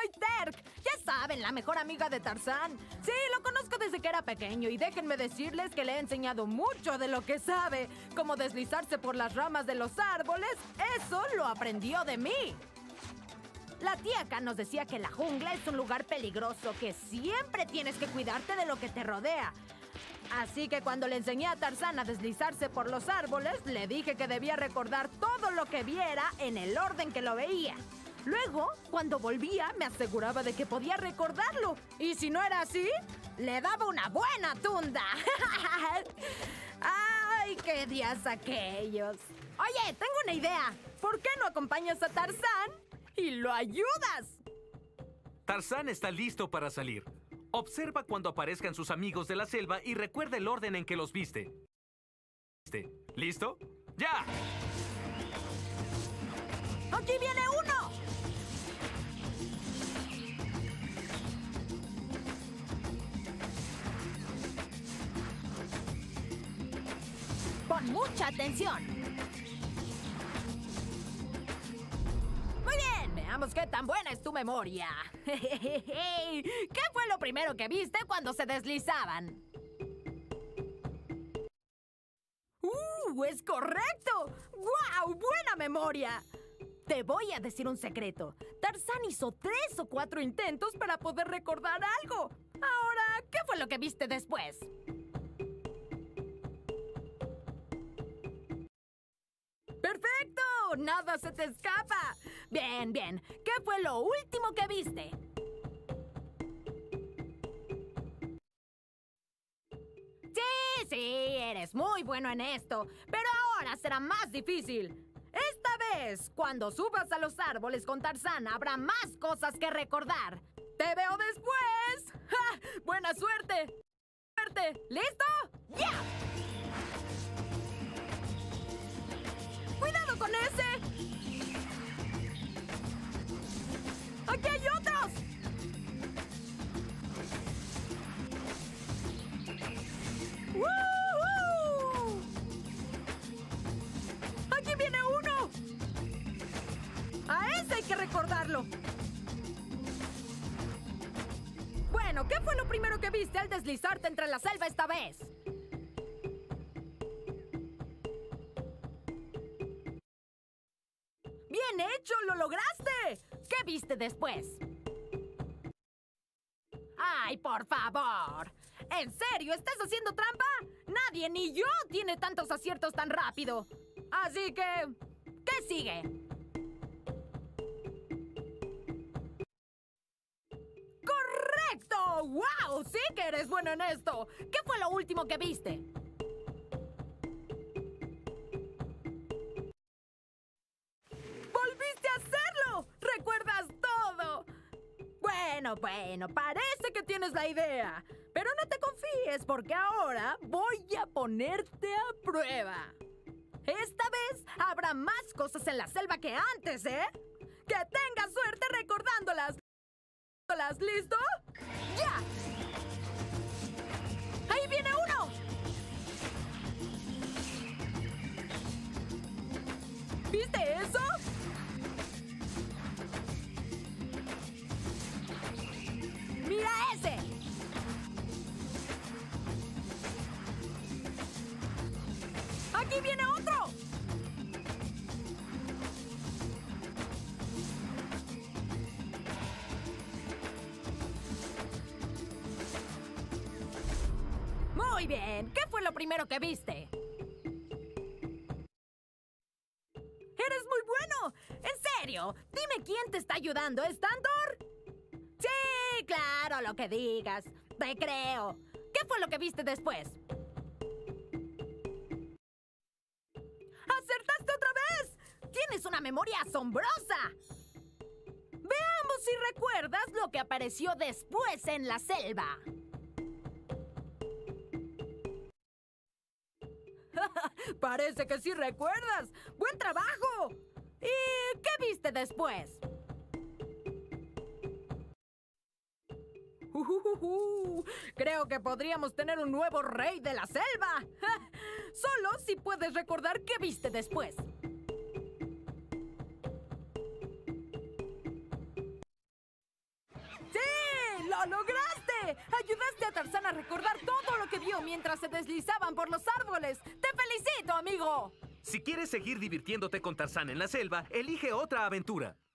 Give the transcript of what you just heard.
soy Terk. Ya saben, la mejor amiga de Tarzán. Sí, lo conozco desde que era pequeño y déjenme decirles que le he enseñado mucho de lo que sabe. Como deslizarse por las ramas de los árboles, eso lo aprendió de mí. La tía K nos decía que la jungla es un lugar peligroso, que siempre tienes que cuidarte de lo que te rodea. Así que cuando le enseñé a Tarzán a deslizarse por los árboles, le dije que debía recordar todo lo que viera en el orden que lo veía. Luego, cuando volvía, me aseguraba de que podía recordarlo. Y si no era así, le daba una buena tunda. ¡Ay, qué días aquellos! Oye, tengo una idea. ¿Por qué no acompañas a Tarzán y lo ayudas? Tarzán está listo para salir. Observa cuando aparezcan sus amigos de la selva y recuerda el orden en que los viste. ¿Listo? ¡Ya! ¡Aquí viene uno! Pon mucha atención. Muy bien, veamos qué tan buena es tu memoria. ¿Qué fue lo primero que viste cuando se deslizaban? ¡Es correcto! ¡Guau! ¡Buena memoria! Te voy a decir un secreto. Tarzán hizo 3 o 4 intentos para poder recordar algo. Ahora, ¿qué fue lo que viste después? ¡Perfecto! ¡Nada se te escapa! Bien, bien. ¿Qué fue lo último que viste? Sí, eres muy bueno en esto. Pero ahora será más difícil. Esta vez, cuando subas a los árboles con Tarzán, habrá más cosas que recordar. ¡Te veo después! ¡Ja! ¡Buena suerte! ¡Suerte! ¿Listo? ¡Ya! ¡Cuidado con ese! ¡Aquí hay otros! ¡Woohoo! ¡Aquí viene uno! ¡A ese hay que recordarlo! Bueno, ¿qué fue lo primero que viste al deslizarte entre la selva esta vez? ¡Bien hecho! ¡Lo lograste! ¿Qué viste después? ¡Ay, por favor! ¿En serio? ¿Estás haciendo trampa? Nadie, ni yo, tiene tantos aciertos tan rápido. Así que, ¿qué sigue? ¡Correcto! ¡Wow! ¡Sí que eres bueno en esto! ¿Qué fue lo último que viste? ¡Volviste a hacerlo! ¡Recuerdas todo! Bueno, parece que tienes la idea. Pero no te confíes, porque ahora voy a ponerte a prueba. Esta vez habrá más cosas en la selva que antes, ¿eh? ¡Que tengas suerte recordándolas! ¿Listo? ¡Ya! ¡Ahí viene uno! ¿Viste eso? ¡Mira ese! ¡Aquí viene otro! Muy bien. ¿Qué fue lo primero que viste? ¡Eres muy bueno! ¡En serio! Dime quién te está ayudando, ¿es Tantor? Sí, claro, lo que digas. Te creo. ¿Qué fue lo que viste después? ¡Acertaste otra vez! ¡Tienes una memoria asombrosa! Veamos si recuerdas lo que apareció después en la selva. Parece que sí recuerdas. ¡Buen trabajo! ¿Y qué viste después? Creo que podríamos tener un nuevo rey de la selva. Solo si puedes recordar qué viste después. ¡Lo lograste! Ayudaste a Tarzán a recordar todo lo que vio mientras se deslizaban por los árboles. ¡Te felicito, amigo! Si quieres seguir divirtiéndote con Tarzán en la selva, elige otra aventura.